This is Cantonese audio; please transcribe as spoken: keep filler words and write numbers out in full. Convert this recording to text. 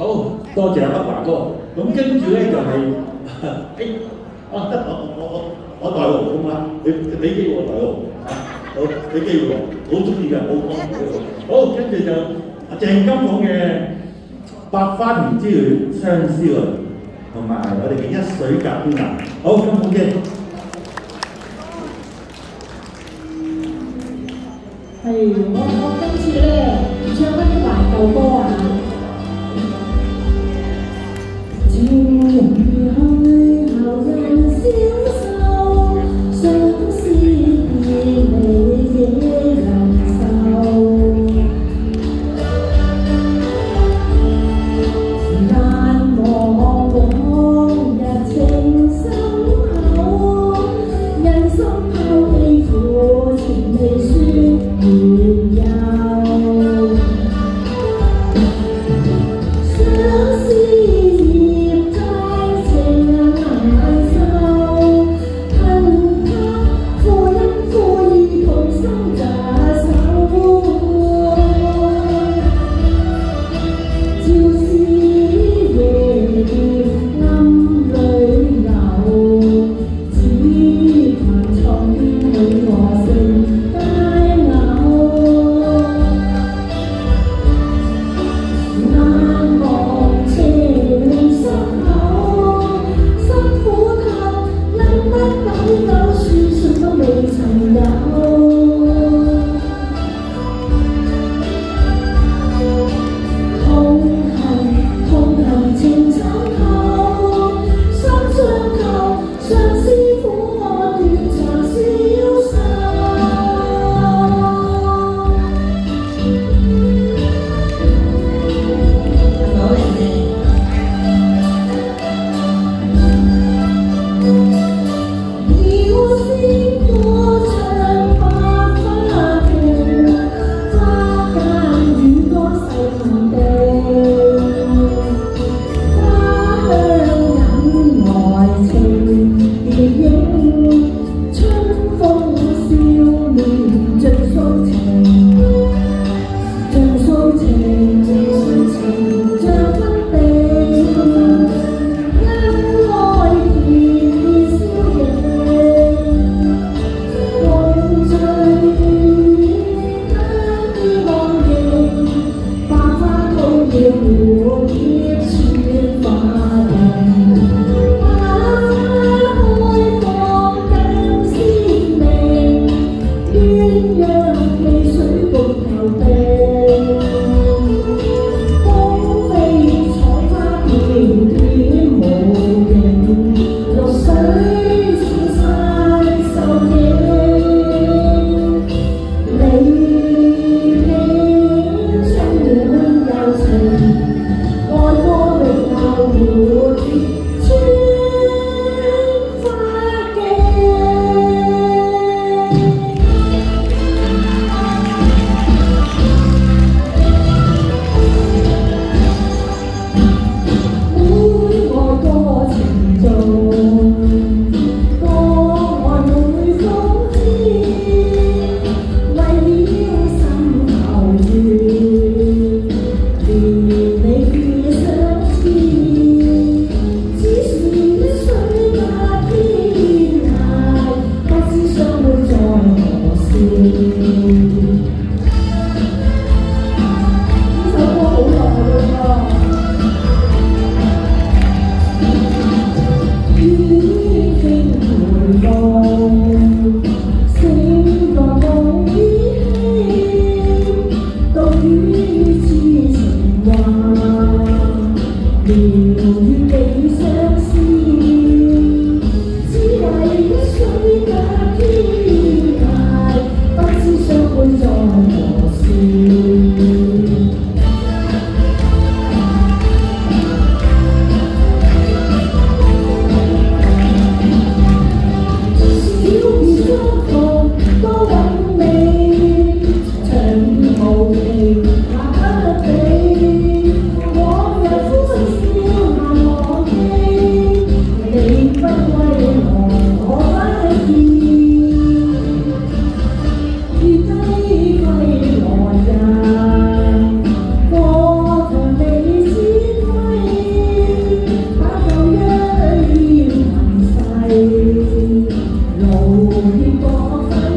好，多謝北華哥。咁跟住咧就係、是，誒、啊得我我我我代號好嘛？你你俾機會我代號，好俾機會我，好中意嘅，好好好，跟住就鄭金鳳嘅《百花田之戀》相思淚，同埋我哋嘅一水隔天涯。好，金鳳姐。 係我我今次咧唱翻啲懷舊歌啊！情如去後人消瘦，相思別離惹人愁。難忘往日情深厚，人心拋棄苦情未說緣由。 情。 蝴蝶過分。